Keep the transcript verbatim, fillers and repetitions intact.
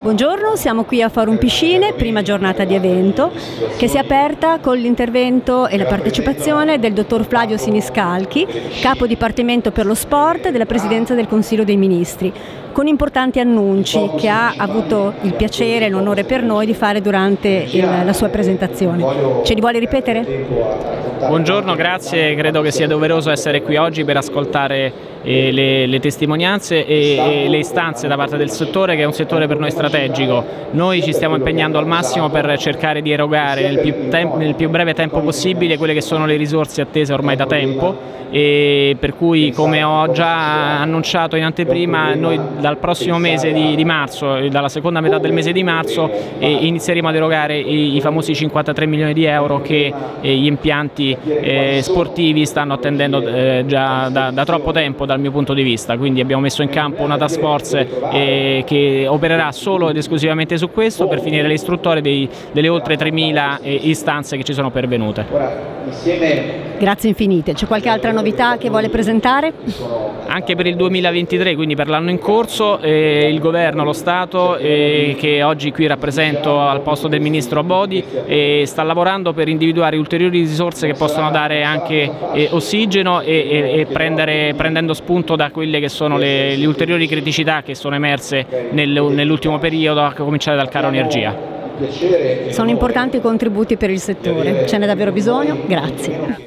Buongiorno, siamo qui a Forum Piscine, prima giornata di evento, che si è aperta con l'intervento e la partecipazione del dottor Flavio Siniscalchi, capo dipartimento per lo sport della Presidenza del Consiglio dei Ministri, con importanti annunci che ha avuto il piacere e l'onore per noi di fare durante il, la sua presentazione. Ce li vuole ripetere? Buongiorno, grazie, credo che sia doveroso essere qui oggi per ascoltare eh, le, le testimonianze e, e le istanze da parte del settore, che è un settore per noi strategico. Noi ci stiamo impegnando al massimo per cercare di erogare nel più, nel più breve tempo possibile quelle che sono le risorse attese ormai da tempo, e per cui, come ho già annunciato in anteprima, noi dal prossimo mese di, di marzo, dalla seconda metà del mese di marzo, eh, inizieremo ad erogare i, i famosi cinquantatré milioni di euro che eh, gli impianti eh, sportivi stanno attendendo eh, già da, da troppo tempo dal mio punto di vista. Quindi abbiamo messo in campo una task force eh, che opererà solo ed esclusivamente su questo, per finire le istruttorie dei, delle oltre tremila eh, istanze che ci sono pervenute. Grazie infinite. C'è qualche altra novità che vuole presentare? Anche per il duemilaventitré, quindi per l'anno in corso, eh, il Governo, lo Stato, eh, che oggi qui rappresento al posto del Ministro Abodi, eh, sta lavorando per individuare ulteriori risorse che possono dare anche eh, ossigeno e, e, e prendere, prendendo spunto da quelle che sono le, le ulteriori criticità che sono emerse nel, nell'ultimo periodo, a cominciare dal caro energia. Sono importanti contributi per il settore, ce n'è davvero bisogno, grazie.